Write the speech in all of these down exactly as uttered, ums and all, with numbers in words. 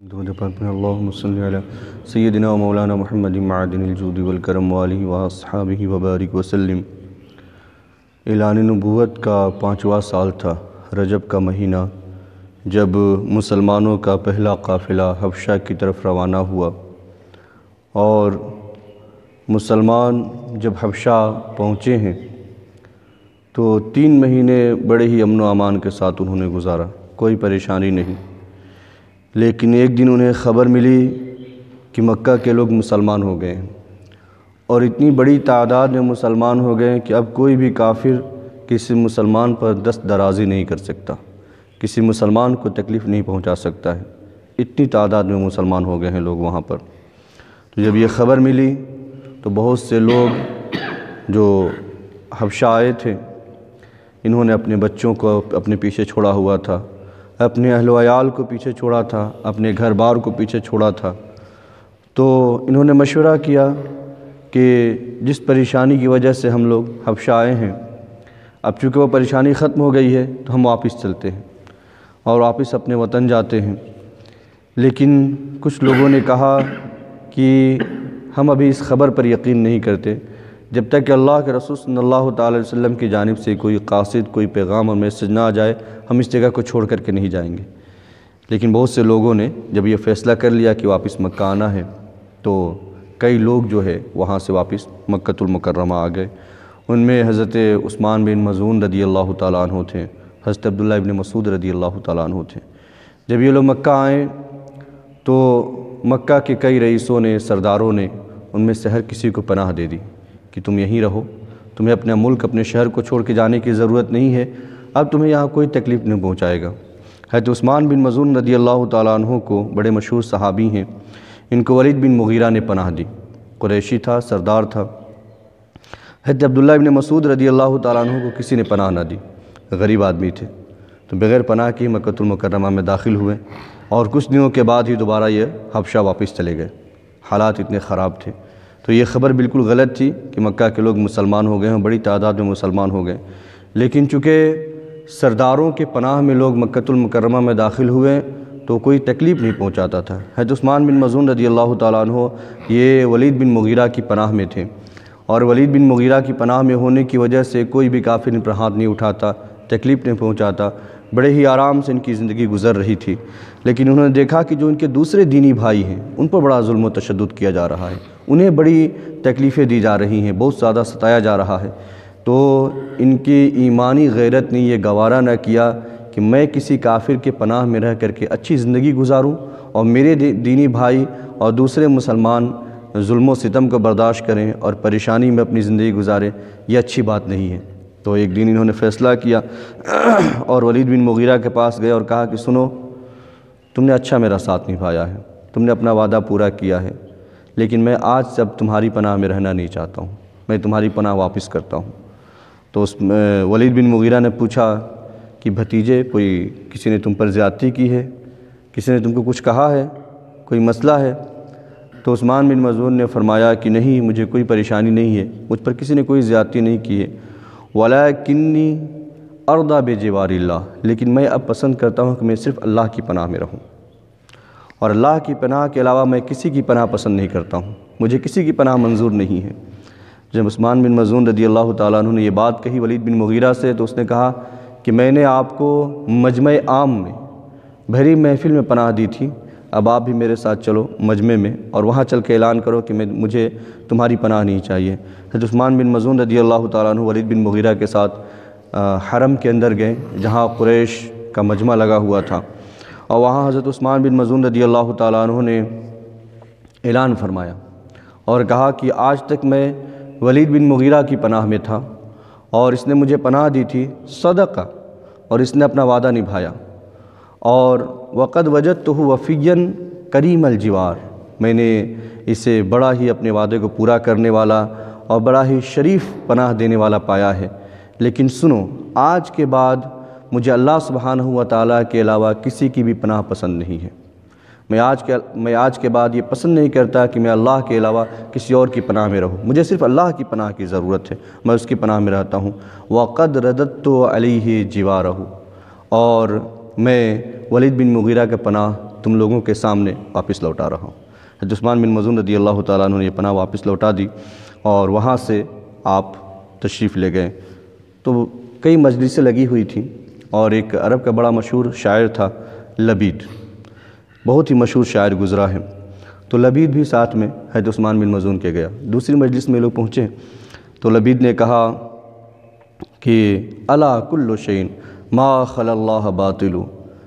اللهم صل على سيدنا مولانا محمد معدن الجود والکرم وآلہ وآصحابہ وبارک وسلم۔ اعلان نبوت کا پانچواں سال تھا، رجب کا مہینہ، جب مسلمانوں کا پہلا قافلہ حبشہ کی طرف روانہ ہوا، اور مسلمان جب حبشہ پہنچے ہیں تو تین مہینے بڑے ہی امن و امان کے ساتھ انہوں نے گزارا، کوئی پریشانی نہیں۔ لیکن ایک دن انہیں خبر ملی کہ مکہ کے لوگ مسلمان ہو گئے ہیں، اور اتنی بڑی تعداد میں مسلمان ہو گئے کہ اب کوئی بھی کافر کسی مسلمان پر دست درازی نہیں کر سکتا، کسی مسلمان کو تکلیف نہیں پہنچا سکتا ہے، اتنی تعداد میں مسلمان ہو گئے ہیں لوگ وہاں پر۔ تو جب یہ خبر ملی تو بہت سے لوگ جو حبشہ آئے تھے، انہوں نے اپنے بچوں کو اپنے پیچھے چھوڑا ہوا تھا، اپنے اہل و عیال کو پیچھے چھوڑا تھا، اپنے گھر بار کو پیچھے چھوڑا تھا۔ تو انہوں نے مشورہ کیا کہ جس پریشانی کی وجہ سے ہم لوگ حبشہ آئے ہیں، اب چونکہ وہ پریشانی ختم ہو گئی ہے تو ہم واپس چلتے ہیں اور واپس اپنے وطن جاتے ہیں۔ لیکن کچھ لوگوں نے کہا کہ ہم ابھی اس خبر پر یقین نہیں کرتے جب تک کہ اللہ کے رسول صلی اللہ تعالی وسلم کی جانب سے کوئی قاصد، کوئی پیغام اور میسج نہ آ جائے، ہم اس جگہ کو چھوڑ کر کے نہیں جائیں گے۔ لیکن بہت سے لوگوں نے جب یہ فیصلہ کر لیا کہ واپس مکہ آنا ہے تو کئی لوگ جو ہے وہاں سے واپس مکۃ المکرمہ آ گئے۔ ان میں حضرت عثمان بن مظعون رضی اللہ تعالیٰ عنہ تھے، حضرت عبداللہ ابن مسعود رضی اللہ تعالیٰ عنہ تھے۔ جب یہ لوگ مکہ آئیں تو مکہ کے کئی رئیسوں نے، سرداروں نے ان میں سے ہر کسی کو پناہ دے دی کہ تم یہیں رہو، تمہیں اپنا ملک، اپنے شہر کو چھوڑ کے جانے کی ضرورت نہیں ہے، اب تمہیں یہاں کوئی تکلیف نہیں پہنچائے گا۔ حضرت عثمان بن مظعون رضی اللہ تعالیٰ عنہ کو، بڑے مشہور صحابی ہیں، ان کو ولید بن مغیرہ نے پناہ دی، قریشی تھا، سردار تھا۔ حضرت عبداللہ ابن مسعود رضی اللہ تعالیٰ عنہ کو کسی نے پناہ نہ دی، غریب آدمی تھے، تو بغیر پناہ کے مکۃ المکرمہ میں داخل ہوئے، اور کچھ دنوں کے بعد ہی دوبارہ یہ حبشہ واپس چلے گئے۔ حالات اتنے خراب تھے، تو یہ خبر بالکل غلط تھی کہ مکہ کے لوگ مسلمان ہو گئے ہیں، بڑی تعداد میں مسلمان ہو گئے۔ لیکن چونکہ سرداروں کے پناہ میں لوگ مکۃ المکرمہ میں داخل ہوئے تو کوئی تکلیف نہیں پہنچاتا تھا۔ حضرت عثمان بن مظعون رضی اللہ تعالیٰ عنہ یہ ولید بن مغیرہ کی پناہ میں تھے، اور ولید بن مغیرہ کی پناہ میں ہونے کی وجہ سے کوئی بھی کافر ان پر ہاتھ نہیں اٹھاتا، تکلیف نہیں پہنچاتا، بڑے ہی آرام سے ان کی زندگی گزر رہی تھی۔ لیکن انہوں نے دیکھا کہ جو ان کے دوسرے دینی بھائی ہیں ان پر بڑا ظلم و تشدد کیا جا رہا ہے، انہیں بڑی تکلیفیں دی جا رہی ہیں، بہت زیادہ ستایا جا رہا ہے۔ تو ان کی ایمانی غیرت نے یہ گوارا نہ کیا کہ میں کسی کافر کے پناہ میں رہ کر کے اچھی زندگی گزاروں اور میرے دینی بھائی اور دوسرے مسلمان ظلم و ستم کو برداشت کریں اور پریشانی میں اپنی زندگی گزاریں، یہ اچھی بات نہیں ہے۔ تو ایک دن انہوں نے فیصلہ کیا اور ولید بن مغیرہ کے پاس گئے اور کہا کہ سنو، تم نے اچھا میرا ساتھ نبھایا ہے، تم نے اپنا وعدہ پورا کیا ہے، لیکن میں آج سے اب تمہاری پناہ میں رہنا نہیں چاہتا ہوں، میں تمہاری پناہ واپس کرتا ہوں۔ تو اس ولید بن مغیرہ نے پوچھا کہ بھتیجے، کوئی کسی نے تم پر زیادتی کی ہے، کسی نے تم کو کچھ کہا ہے، کوئی مسئلہ ہے؟ تو عثمان بن مظعون نے فرمایا کہ نہیں، مجھے کوئی پریشانی نہیں ہے، مجھ پر کسی نے کوئی زیادتی نہیں کی ہے، وَلَٰكِنِّي أَرْضَىٰ بِجِوَارِ اللَّهِ، لیکن میں اب پسند کرتا ہوں کہ میں صرف اللہ کی پناہ میں رہوں، اور اللہ کی پناہ کے علاوہ میں کسی کی پناہ پسند نہیں کرتا ہوں، مجھے کسی کی پناہ منظور نہیں ہے۔ جب عثمان بن مظعون رضی اللہ تعالیٰ عنہ نے یہ بات کہی ولید بن مغیرہ سے، تو اس نے کہا کہ میں نے آپ کو مجمع عام میں، بھری محفل میں پناہ دی تھی، اب آپ بھی میرے ساتھ چلو مجمع میں اور وہاں چل کے اعلان کرو کہ میں مجھے تمہاری پناہ نہیں چاہیے۔ حضرت عثمان بن مظعون رضی اللہ تعالیٰ عنہ ولید بن مغیرہ کے ساتھ حرم کے اندر گئے جہاں قریش کا مجمع لگا ہوا تھا، اور وہاں حضرت عثمان بن مظعون رضی اللہ تعالیٰ عنہ نے اعلان فرمایا اور کہا کہ آج تک میں ولید بن مغیرہ کی پناہ میں تھا اور اس نے مجھے پناہ دی تھی صدقہ، اور اس نے اپنا وعدہ نبھایا، اور وقد وجدتہ وفیًا کریم الجوار، میں نے اسے بڑا ہی اپنے وعدے کو پورا کرنے والا اور بڑا ہی شریف پناہ دینے والا پایا ہے۔ لیکن سنو، آج کے بعد مجھے اللہ سبحانہ و تعالیٰ کے علاوہ کسی کی بھی پناہ پسند نہیں ہے، میں آج کے میں آج کے بعد یہ پسند نہیں کرتا کہ میں اللہ کے علاوہ کسی اور کی پناہ میں رہوں، مجھے صرف اللہ کی پناہ کی ضرورت ہے، میں اس کی پناہ میں رہتا ہوں۔ وَقَدْ رَدَدْتُ عَلَيْهِ جِوَارَهُ، اور میں ولید بن مغیرہ کے پناہ تم لوگوں کے سامنے واپس لوٹا رہا ہوں۔ حضرت عثمان بن مظعون رضی اللہ تعالیٰ عنہ نے یہ پناہ واپس لوٹا دی اور وہاں سے آپ تشریف لے گئے۔ تو کئی مجلسیں لگی ہوئی تھیں اور ایک عرب کا بڑا مشہور شاعر تھا لبید، بہت ہی مشہور شاعر گزرا ہے، تو لبید بھی ساتھ میں حضرت عثمان بن مظعون کے گیا۔ دوسری مجلس میں لوگ پہنچے تو لبید نے کہا کہ الا کل شیء ما خلا اللہ باطل،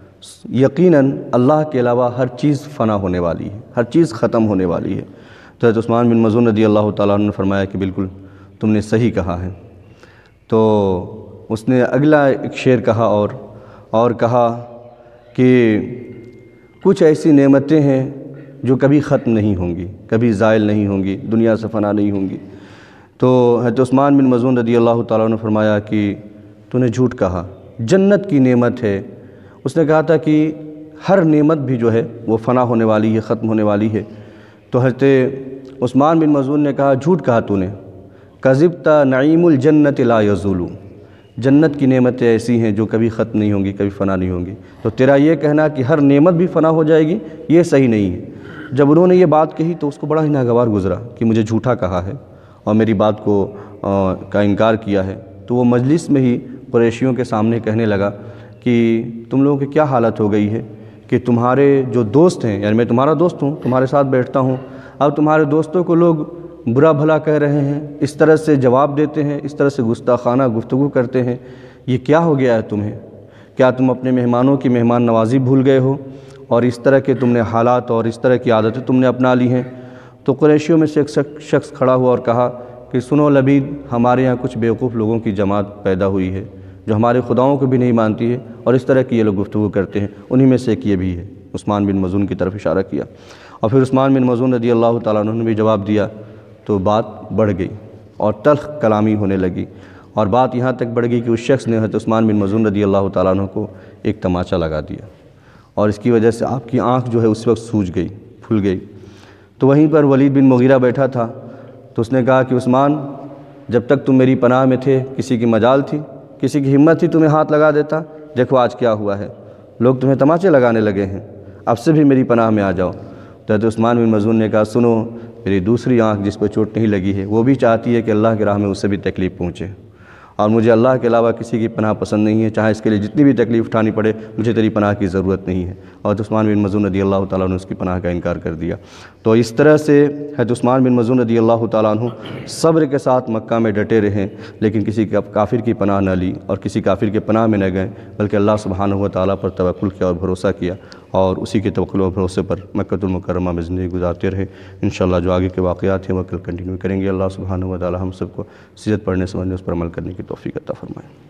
یقیناً اللہ کے علاوہ ہر چیز فنا ہونے والی ہے، ہر چیز ختم ہونے والی ہے۔ تو حضرت عثمان بن مظعون رضی اللہ تعالیٰ عنہ نے فرمایا کہ بالکل تم نے صحیح کہا ہے۔ تو اس نے اگلا ایک شعر کہا اور اور کہا کہ کچھ ایسی نعمتیں ہیں جو کبھی ختم نہیں ہوں گی، کبھی زائل نہیں ہوں گی، دنیا سے فنا نہیں ہوں گی۔ تو حضرت عثمان بن مظعون رضی اللہ تعالیٰ عنہ نے فرمایا کہ تو نے جھوٹ کہا، جنت کی نعمت ہے۔ اس نے کہا تھا کہ ہر نعمت بھی جو ہے وہ فنا ہونے والی ہے، ختم ہونے والی ہے۔ تو حضرت عثمان بن مظعون نے کہا جھوٹ کہا تو نے، کذبت نعیم الجنت لا یزول، جنت کی نعمتیں ایسی ہیں جو کبھی ختم نہیں ہوں گی، کبھی فنا نہیں ہوں گی۔ تو تیرا یہ کہنا کہ ہر نعمت بھی فنا ہو جائے گی، یہ صحیح نہیں ہے۔ جب انہوں نے یہ بات کہی تو اس کو بڑا ہی ناگوار گزرا کہ مجھے جھوٹا کہا ہے اور میری بات کو کا انکار کیا ہے۔ تو وہ مجلس میں ہی قریشیوں کے سامنے کہنے لگا کہ تم لوگوں کی کیا حالت ہو گئی ہے کہ تمہارے جو دوست ہیں، یعنی میں تمہارا دوست ہوں، تمہارے ساتھ بیٹھتا ہوں، اب تمہارے دوستوں کو لوگ برا بھلا کہہ رہے ہیں، اس طرح سے جواب دیتے ہیں، اس طرح سے گستاخانہ گفتگو کرتے ہیں، یہ کیا ہو گیا ہے تمہیں؟ کیا تم اپنے مہمانوں کی مہمان نوازی بھول گئے ہو اور اس طرح کے تم نے حالات اور اس طرح کی عادتیں تم نے اپنا لی ہیں؟ تو قریشیوں میں سے ایک شخص کھڑا ہوا اور کہا کہ سنو لبید، ہمارے یہاں کچھ بیوقوف لوگوں کی جماعت پیدا ہوئی ہے جو ہمارے خداؤں کو بھی نہیں مانتی ہے اور اس طرح کی یہ لوگ گفتگو کرتے ہیں، انہی میں سے ایک یہ بھی ہے۔ عثمان بن مظعون کی طرف اشارہ کیا اور پھر عثمان بن مظعون رضی اللہ تعالیٰ عنہ نے بھی جواب دیا، تو بات بڑھ گئی اور تلخ کلامی ہونے لگی، اور بات یہاں تک بڑھ گئی کہ اس شخص نے حضرت عثمان بن مظعون رضی اللہ تعالیٰ عنہ کو ایک تماچا لگا دیا اور اس کی وجہ سے آپ کی آنکھ جو ہے اس وقت سوج گئی، پھل گئی۔ تو وہیں پر ولید بن مغیرہ بیٹھا تھا، تو اس نے کہا کہ عثمان، جب تک تم میری پناہ میں تھے کسی کی مجال تھی، کسی کی ہمت تھی تمہیں ہاتھ لگا دیتا، دیکھو آج کیا ہوا ہے، لوگ تمہیں تماچے لگانے لگے ہیں، اب سے بھی میری پناہ میں آ جاؤ۔ تو حضرت عثمان بن مظعون نے کہا سنو، میری دوسری آنکھ جس پہ چوٹ نہیں لگی ہے وہ بھی چاہتی ہے کہ اللہ کی راہ میں اس سے بھی تکلیف پہنچے، اور مجھے اللہ کے علاوہ کسی کی پناہ پسند نہیں ہے، چاہے اس کے لیے جتنی بھی تکلیف اٹھانی پڑے، مجھے تیری پناہ کی ضرورت نہیں ہے۔ اور حضرت عثمان بن مظعون رضی اللہ تعالیٰ عنہ نے اس کی پناہ کا انکار کر دیا۔ تو اس طرح سے حضرت عثمان بن مظعون رضی اللہ تعالیٰ عنہ صبر کے ساتھ مکہ میں ڈٹے رہے، لیکن کسی کافر کی پناہ نہ لی اور کسی کافر کے پناہ میں نہ گئے، بلکہ اللہ سبحانہ و تعالیٰ پر توکل کیا اور بھروسہ کیا، اور اسی کے توکل و بھروسے پر مکہ المکرمہ میں زندگی گزارتے رہے۔ انشاءاللہ جو آگے کے واقعات ہیں وہ کل کنٹینیو کریں گے۔ اللہ سبحانہ و تعالیٰ ہم سب کو سیرت پڑھنے سمجھنے اس پر عمل کرنے کی توفیق عطا فرمائے۔